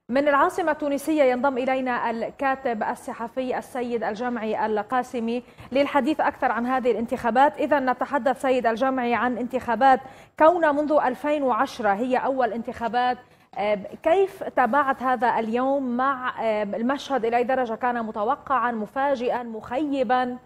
من العاصمة التونسية ينضم إلينا الكاتب الصحفي السيد الجمعي القاسمي للحديث أكثر عن هذه الانتخابات. إذا نتحدث سيد الجمعي عن انتخابات كونها منذ 2010 هي أول انتخابات، كيف تابعت هذا اليوم مع المشهد؟ إلى أي درجة كان متوقعا، مفاجئا، مخيبا؟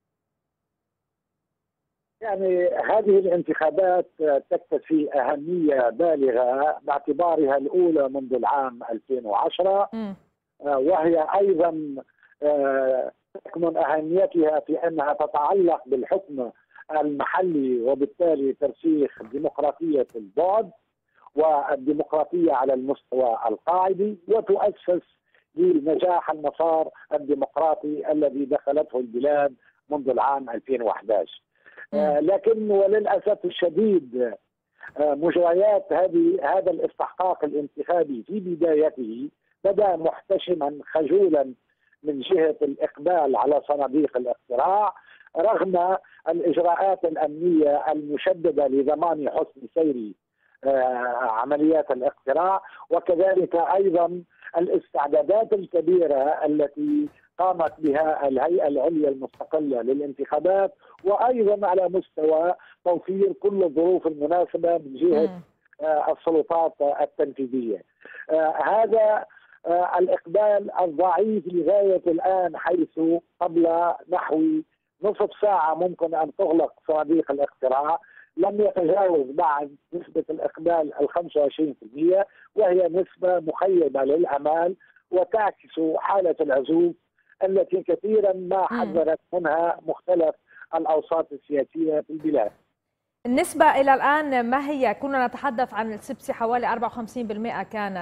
يعني هذه الانتخابات تكتسي أهمية بالغة باعتبارها الأولى منذ العام 2010، وهي أيضا تكمن أهميتها في أنها تتعلق بالحكم المحلي، وبالتالي ترسيخ ديمقراطية البعد والديمقراطية على المستوى القاعدي، وتؤسس لنجاح المسار الديمقراطي الذي دخلته البلاد منذ العام 2011. لكن وللأسف الشديد مجريات هذا الاستحقاق الانتخابي في بدايته بدأ محتشما خجولا من جهة الإقبال على صناديق الاقتراع، رغم الإجراءات الأمنية المشددة لضمان حسن سير عمليات الاقتراع، وكذلك أيضا الاستعدادات الكبيرة التي قامت بها الهيئة العليا المستقلة للانتخابات، وأيضا على مستوى توفير كل الظروف المناسبة من جهة السلطات التنفيذية. هذا الإقبال الضعيف لغاية الآن، حيث قبل نحو نصف ساعة ممكن أن تغلق صناديق الاقتراع، لم يتجاوز بعد نسبة الإقبال 25%، وهي نسبة مخيبة للأمال وتعكس حالة العزوف التي كثيرا ما حذرت منها مختلف الأوساط السياسية في البلاد. النسبة إلى الآن ما هي؟ كنا نتحدث عن السبسي حوالي 54% كانت.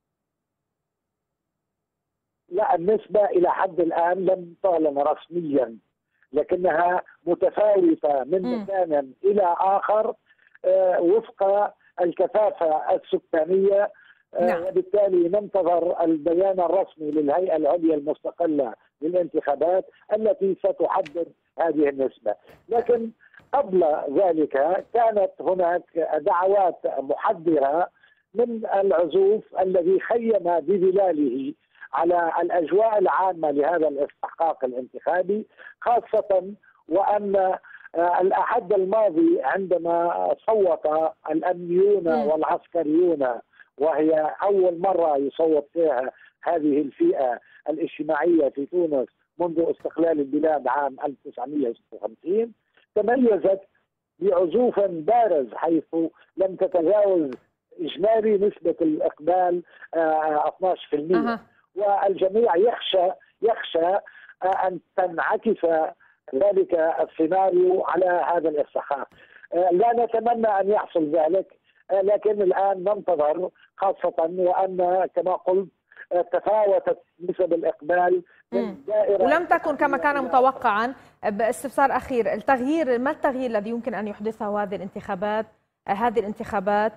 لا، النسبة إلى حد الآن لم تعلن رسميا، لكنها متفاوتة من مكان إلى آخر وفق الكثافة السكانية. نعم. وبالتالي ننتظر البيان الرسمي للهيئة العليا المستقلة للانتخابات التي ستحدد هذه النسبة. لكن قبل ذلك كانت هناك دعوات محذرة من العزوف الذي خيم بظلاله على الأجواء العامة لهذا الاستحقاق الانتخابي، خاصة وأن الأحد الماضي عندما صوت الأمنيون والعسكريون، وهي أول مرة يصوت فيها هذه الفئة الاجتماعية في تونس منذ استقلال البلاد عام 1956، تميزت بعزوف بارز، حيث لم تتجاوز إجمالي نسبة الإقبال 12%. والجميع يخشى أن تنعكس ذلك السيناريو على هذا الاستحقاق. لا نتمنى أن يحصل ذلك، لكن الآن ننتظر، خاصة وأن كما قلت تفاوتت نسب الإقبال من دائرة ولم تكن كما كان متوقعا. باستفسار أخير، ما التغيير الذي يمكن أن يحدثه هذه الانتخابات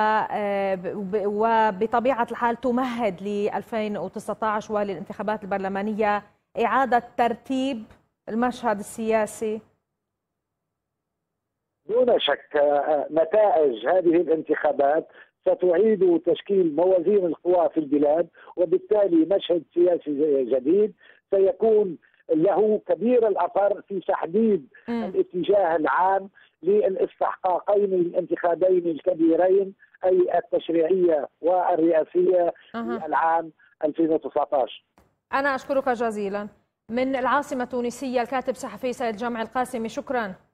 وبطبيعة الحال تمهد ل 2019 وللانتخابات البرلمانية إعادة ترتيب المشهد السياسي؟ دون شك نتائج هذه الانتخابات ستعيد تشكيل موازين القوى في البلاد، وبالتالي مشهد سياسي جديد سيكون له كبير الأثر في تحديد الاتجاه العام للاستحقاقين الانتخابين الكبيرين، أي التشريعية والرئاسية في العام 2019. أنا أشكرك جزيلا. من العاصمة التونسية الكاتب الصحفي سيد الجمعي القاسمي، شكرا.